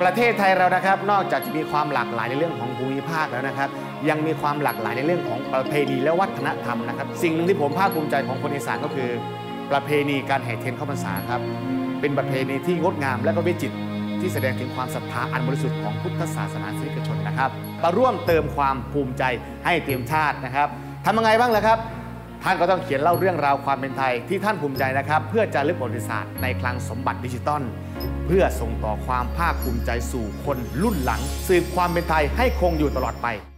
ประเทศไทยเรานะครับนอกจากจะมีความหลากหลายในเรื่องของภูมิภาคแล้วนะครับยังมีความหลากหลายในเรื่องของประเพณีและวัฒนธรรมนะครับสิ่งหนึ่งที่ผมภาคภูมิใจของคนอีสานก็คือประเพณีการแห่เทียนเข้าพรรษาครับเป็นประเพณีที่งดงามและก็วิจิตรที่แสดงถึงความศรัทธาอันบริสุทธิ์ของพุทธศาสนาสนิกชนนะครับมาร่วมเติมความภูมิใจให้เตรียมชาตินะครับทำยังไงบ้างล่ะครับท่านก็ต้องเขียนเล่าเรื่องราวความเป็นไทยที่ท่านภูมิใจนะครับเพื่อจะลึกประวัติศาสตร์ในคลังสมบัติดิจิตอลเพื่อส่งต่อความภาคภูมิใจสู่คนรุ่นหลังสืบความเป็นไทยให้คงอยู่ตลอดไป